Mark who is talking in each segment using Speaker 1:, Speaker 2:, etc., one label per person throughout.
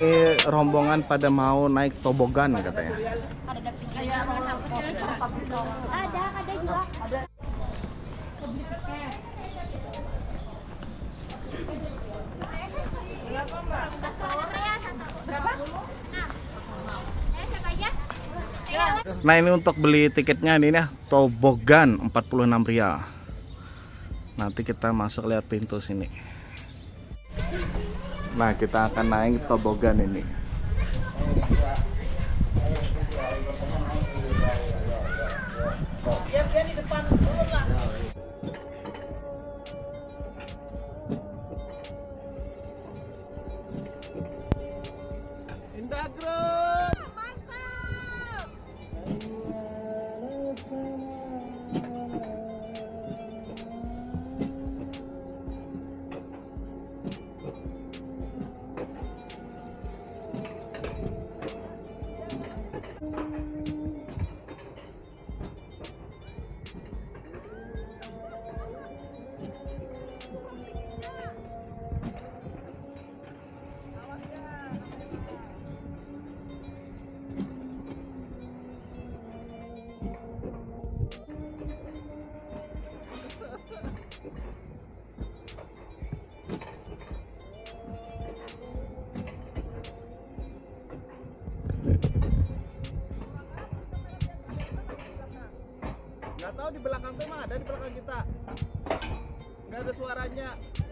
Speaker 1: Ini rombongan pada mau naik tobogan katanya.
Speaker 2: Ada juga.
Speaker 1: Nah, ini untuk beli tiketnya ini ya, tobogan 46 rial. Nanti kita masuk lihat pintu sini. Nah, kita akan naik tobogan ini.
Speaker 3: Dia di depan turun lah.
Speaker 1: Indah Group.
Speaker 3: Mantap.
Speaker 1: Nggak tahu di belakang tuh mah ada di belakang kita. Nggak ada suaranya.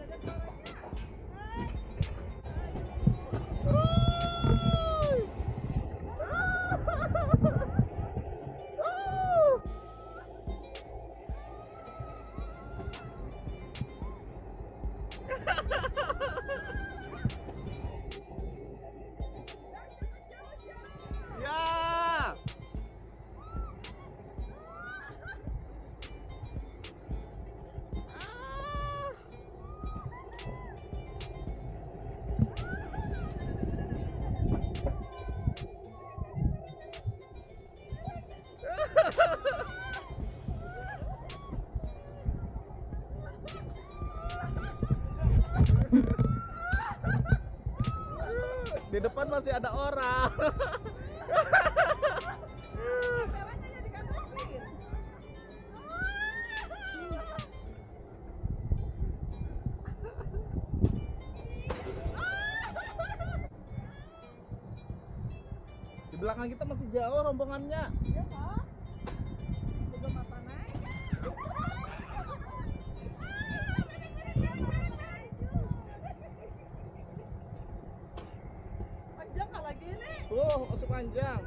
Speaker 1: Ya. Di depan masih ada orang. Di belakang kita masih jauh rombongannya. Masuk panjang.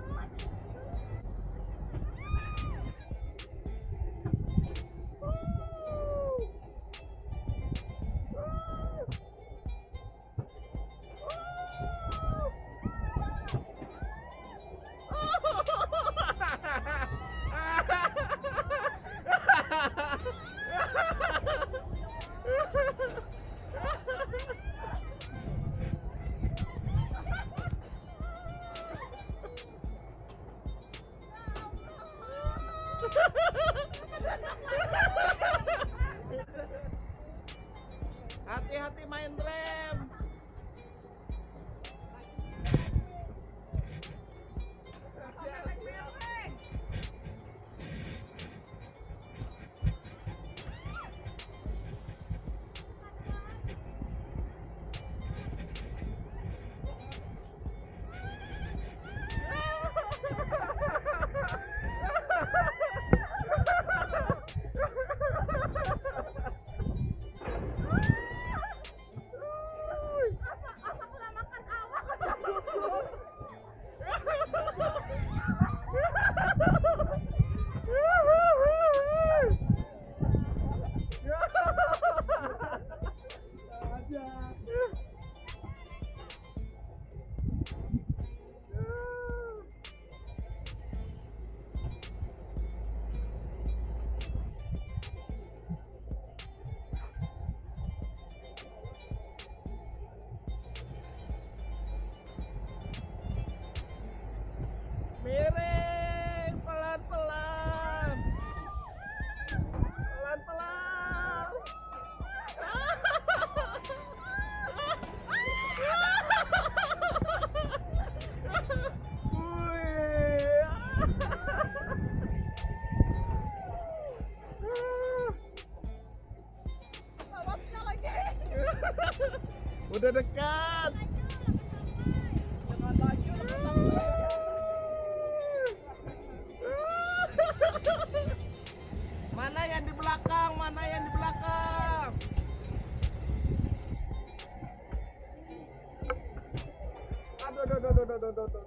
Speaker 1: Mana yang di belakang? Mana yang di belakang? Aduh.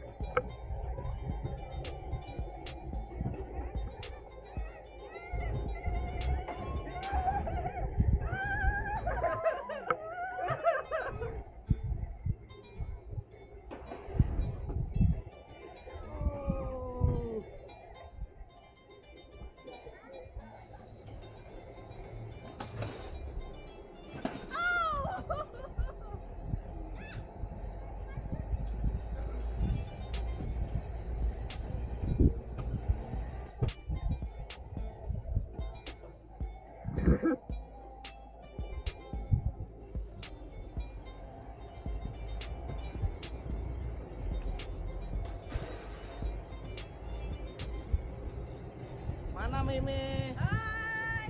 Speaker 1: Mana Mimi?
Speaker 3: Hai.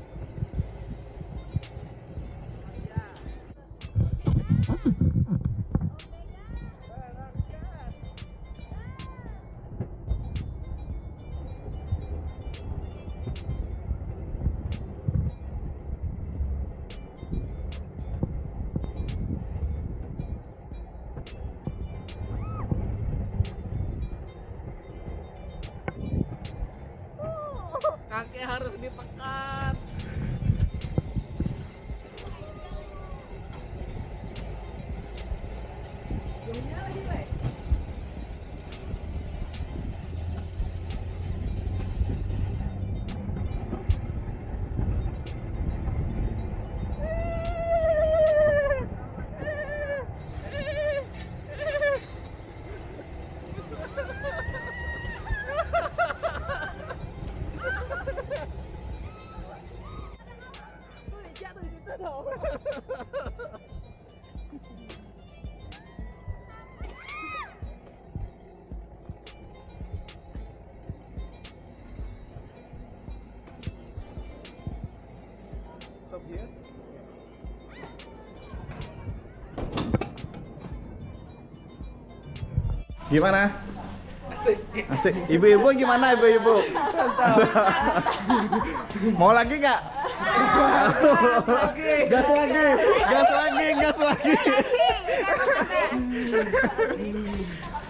Speaker 1: Kaki harus ditekan.
Speaker 3: Zoomnya lagi, Le. Tuh, jatuh di situ dong.
Speaker 1: Stop here. Gimana?
Speaker 3: Asik.
Speaker 1: Asik. Ibu-ibu gimana ibu-ibu? Mau lagi nggak? Gas lagi.